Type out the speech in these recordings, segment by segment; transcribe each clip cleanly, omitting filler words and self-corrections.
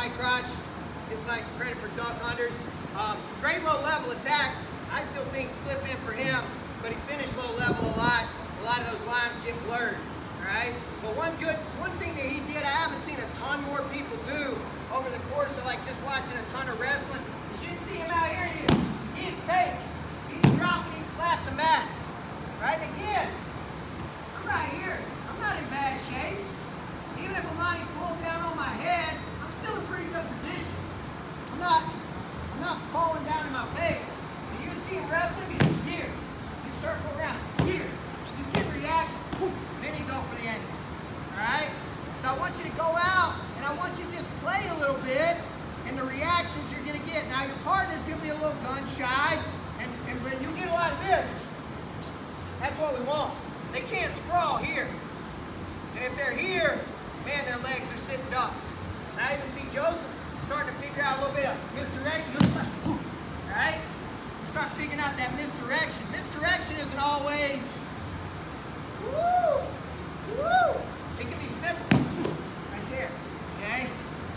high crotch. It's like credit for duck unders. Great low level attack. I still think slip in for him, but he finished low level a lot. A lot of those lines get blurred. All right. But one thing that he did, I haven't seen a ton more people do over the course of like just watching a ton of wrestling. You didn't see him out here. He didn't fake. He didn't drop and he slapped the mat. Right? Again, I'm right here. I'm not in bad shape. Even if Amani pulled down on my head, I'm still in pretty good position. I'm not falling down in my face. And you can see him wrestling, he's here. You circle around, here. Just get reaction. Then you go for the ankle. Alright? So I want you to go out and I want you to just play a little bit and the reactions you're gonna get. Now your partner's gonna be a little gun shy, but you get a lot of this. That's what we want. They can't sprawl here. And if they're here, man, their legs are sitting ducks. And I even see Joseph starting to figure out a little bit of misdirection. Right? Start figuring out that misdirection. Misdirection isn't always, woo, woo. It can be simple. Right there. Okay?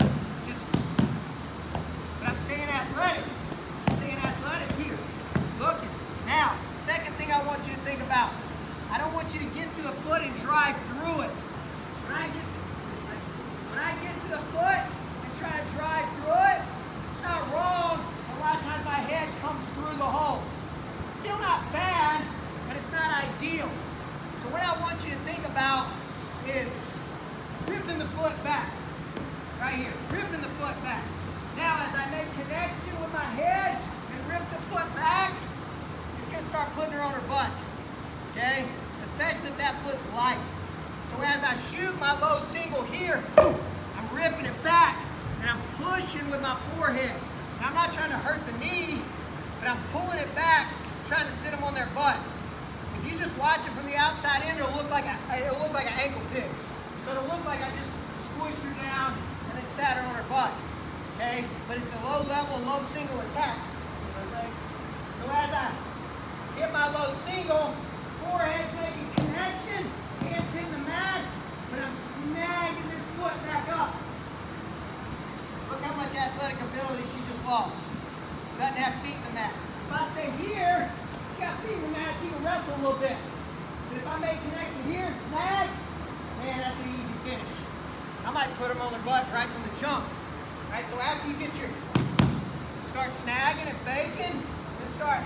But I'm staying athletic. Staying athletic here. Looking. Now, second thing I want you to think about. I don't want you to get to the foot and drive through it. When I get to the foot and try to drive through it, it's not wrong. A lot of times my head comes through the hole. Still not bad, but it's not ideal. So what I want you to think about is ripping the foot back. Right here, ripping the foot back. Now as I make connection with my head and rip the foot back, it's going to start putting her on her butt. Okay? Especially if that foot's light. So as I shoot my low single here, I'm ripping it back and I'm pushing with my forehead. Now I'm not trying to hurt the knee, but I'm pulling it back, trying to sit them on their butt. If you just watch it from the outside in, it'll look like an ankle pick. So it'll look like I just squished her down and then sat her on her butt. Okay? But it's a low level, low single attack. Okay? So as I hit my low single, forehead's making connection, hands hitting the mat, but I'm snagging this foot back up. Look how much athletic ability she just lost. Doesn't have feet in the mat. If I stay here, she got feet in the mat, she can wrestle a little bit. But if I make connection here and snag, man, that's an easy finish. I might put them on their butt right from the jump. Right, so after you get your, start snagging and faking, then start.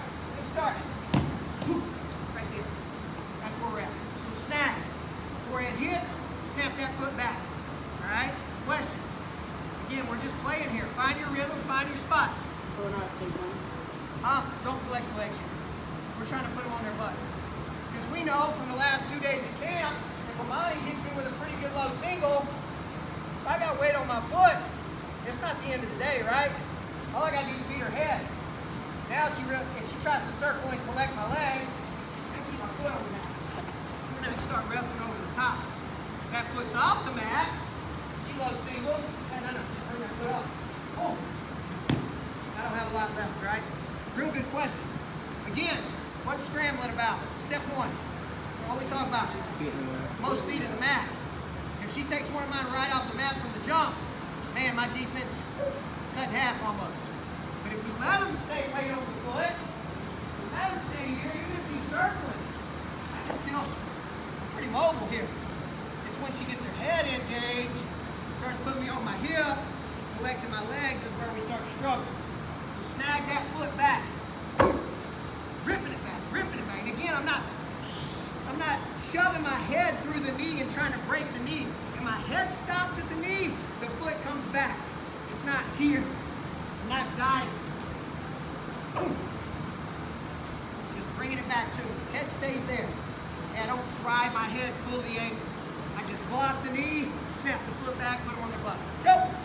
Right there. That's where we're at. So snag. Forehead hits, snap that foot back. Alright? Questions? Again, we're just playing here. Find your rhythm, find your spots. So we're not signaling? Don't collect the legs here. We're trying to put them on their butt. Because we know from the last 2 days at camp, if Amani hits me with a pretty good low single, if I got weight on my foot, it's not the end of the day, right? All I got to do is beat her head. Now if she tries to circle and collect my legs, I keep my foot on the mat. We're going to start wrestling over the top. That foot's off the mat. She low singles. No. Bring that foot up. Oh. I don't have a lot left, right? Real good question. Again, what's scrambling about? Step one. What we talk about? Feet in the mat. Most feet in the mat. If she takes one of mine right off the mat from the jump, man, my defense cut in half almost. But if we let them stay right on the foot, we let them stay here, even if she's circling, I can still, I'm pretty mobile here. It's when she gets her head engaged, starts putting me on my hip, collecting my legs is where we start struggling. So snag that foot back. Ripping it back. And again, I'm not shoving my head through the knee and trying to break the knee. If my head stops at the knee, the foot comes back. It's not here. I'm not diving. Just bringing it back to me. Head stays there. And I don't drive my head, pull the ankle. I just block the knee, snap the foot back, put it on their butt. Go!